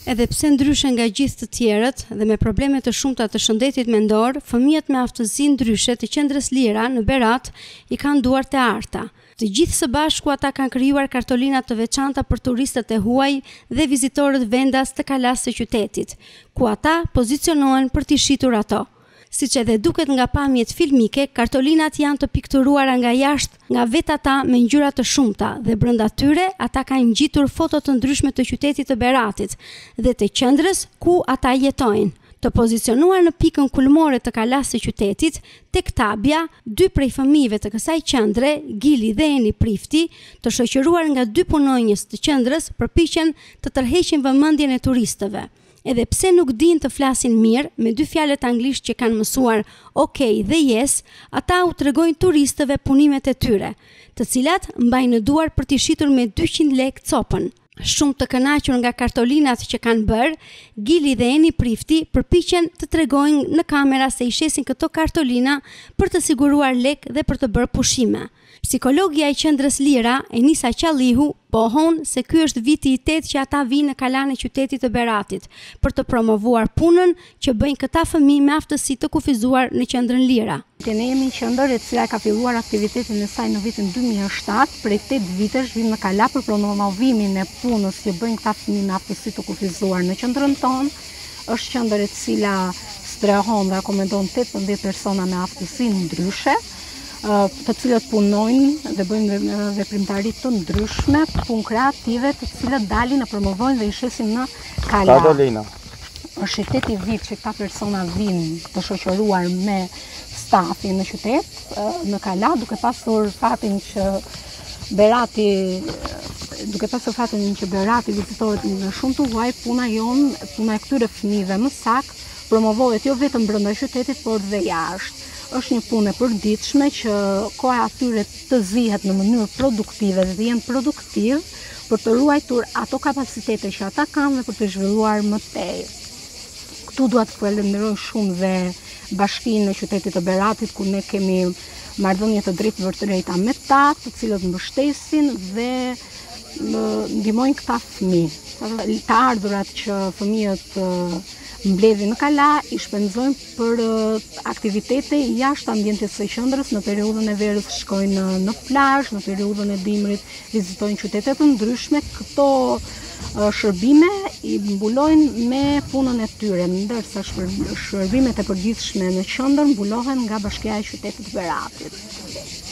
Edhe pse ndryshe nga gjithë të tjerët dhe me probleme të shumta të shëndetit mendor, fëmijët me aftësi ndryshe të qendrës Lira në Berat i kanë duart e arta. Të gjithë së bashku ata kanë krijuar kartolina të veçanta për turistët e huaj dhe vizitorët vendas të kalas së qytetit, ku ata pozicionohen për t'i shitur ato. Siç edhe duket nga pamjet filmike, kartolinat janë të pikturuara nga jashtë nga vetë ata me ngjyra të shumta dhe brenda tyre ata kanë ngjitur foto të ndryshme të qytetit të Beratit dhe të qendrës ku ata jetojnë. Të pozicionuar në pikën kulmore të kalas së qytetit, tek Tabja, dy prej fëmijëve të kësaj qendre, Gili dhe Eni Prifti, të shoqëruar nga dy punonjës të qendrës, përpiqen të tërheqin vëmendjen e turistëve. Edhe pse nuk din të flasin mirë, me dy fjalët anglisht që kanë mësuar okay dhe yes, ata u tregojnë turistëve punimet e tyre, të cilat mbajnë në duar për t'i shitur me 200 lekë copën. Shumë të kënaqur nga kartolinat që kanë bërë, Gili dhe Eni Prifti përpiqen të tregojnë në kamera se i shesin këto kartolina për të siguruar lekë dhe për të bërë pushime. Psikologja e qendrës Lira, Enisa Qallihu, pohon se ky është viti i 8 që ata vinë në kalan e qytetit të Beratit për të promovuar punën që bëjnë këta fëmijë me aftësi të kufizuar në qendrën Lira. Ne jemi një qendër e cila ka filluar aktivitetin e saj në vitin 2007, prej 8 vitesh vim në kala për promovimin e punës që bëjnë këta fëmijë me aftësi të kufizuar në qendrën tonë. Është qendër e cila strehon dhe akomendon 18 persona me aftësi ndryshe, të cilët punojnë dhe bëjnë veprimtari të ndryshme, punë kreative, të cilët dalin e promovojnë dhe i shesin në kala. Është i 8 vit që këta persona vinë të shoqëruar me stafin në qytet, në kala, duke pasur fatin që Berati vizitohet në shumë të huaj, puna e këtyre fëmijëve më saktë promovohet jo vetëm brenda qytetit, por dhe jashtë. Është një punë e përditshme që koha atyre të zihet në mënyrë produktive dhe jenë produktiv për të ruajtur ato kapacitete që ata kanë dhe për të zhvilluar më tej. Këtu dua të falenderoj shumë dhe bashkinë në qytetit të Beratit, ku ne kemi marrëdhënie të drejta me ta, të cilët mbështesin dhe ndihmojnë këta fëmijë. Të ardhurat që fëmijët mbledhin në kala i shpenzojnë për aktivitete jashtë ambientit së qendrës. Në periudhën e verës shkojnë në plazh, në periudhën e dimrit vizitojnë qytete të ndryshme. Këto shërbime i mbulojnë me punën e tyre, ndërsa shërbimet e përditshme në qendër mbulohen nga Bashkia e Qytetit të Beratit.